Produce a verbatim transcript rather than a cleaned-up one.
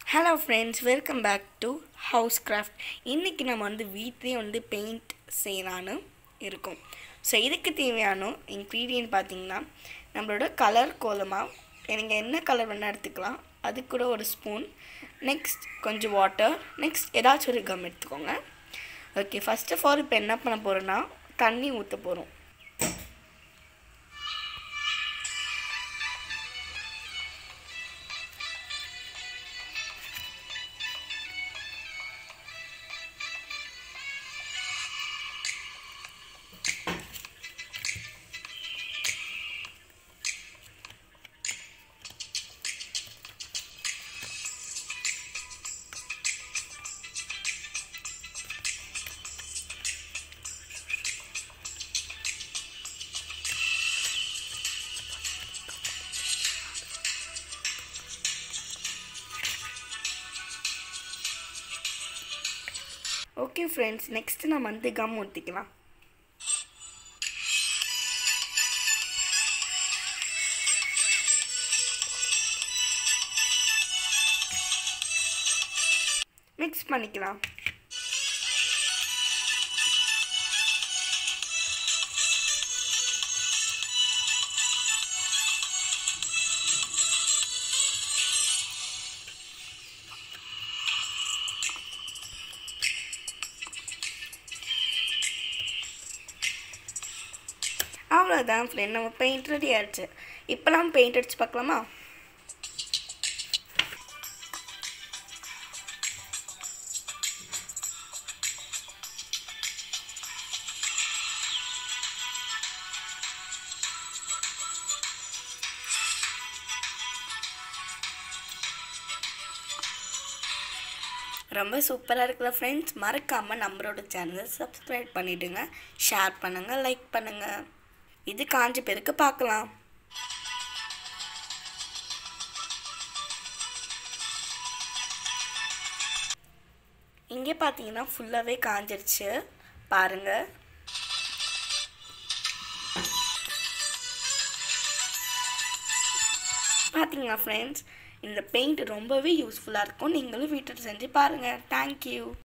Hello friends, welcome back to Housecraft. இன்னைக்கு நம்ம வந்து வீட்லயே வந்து பெயிண்ட் செய்யலாம்னு இருக்கோம். ஸோ இதுக்கு தேவையான இன்க்ரீடியன்ட் பார்த்தீங்கன்னா நம்மளோட கலர் கோலமா நீங்க என்ன கலர் வேணா எடுத்துக்கலாம். அது கூட ஒரு ஸ்பூன், நெக்ஸ்ட் கொஞ்சம் வாட்டர், நெக்ஸ்ட் ஏதாச்சும் ஒரு கம் எடுத்துக்கோங்க. ஓகே, ஃபர்ஸ்ட் ஆஃப் ஆல் இப்போ என்ன பண்ண போறோம்னா தண்ணி ஊற்ற போறோம். ஓகே ஃப்ரெண்ட்ஸ், நெக்ஸ்ட் நம்ம வந்து கம் ஊற்றிக்கலாம். மிக்ஸ் பண்ணிக்கலாம். அவ்வளோதான் ஃப்ரெண்ட், நம்ம பெயிண்ட் ரெடி ஆயிடுச்சு. இப்போலாம் பெயிண்ட் அடிச்சு பார்க்கலாமா? ரொம்ப சூப்பராக இருக்குல்ல ஃப்ரெண்ட்ஸ். மறக்காமல் நம்மளோட சேனலை சப்ஸ்கிரைப் பண்ணிவிடுங்க, ஷேர் பண்ணுங்கள், லைக் பண்ணுங்கள். இது காஞ்ச பேருக்கு பார்க்கலாம். இங்கே பார்த்தீங்கன்னா ஃபுல்லாகவே காஞ்சிருச்சு பாருங்கள். பார்த்தீங்களா ஃப்ரெண்ட்ஸ், இந்த பெயிண்ட் ரொம்பவே யூஸ்ஃபுல்லாக இருக்கும். நீங்களும் வீட்டில் செஞ்சு பாருங்கள். தேங்க்யூ.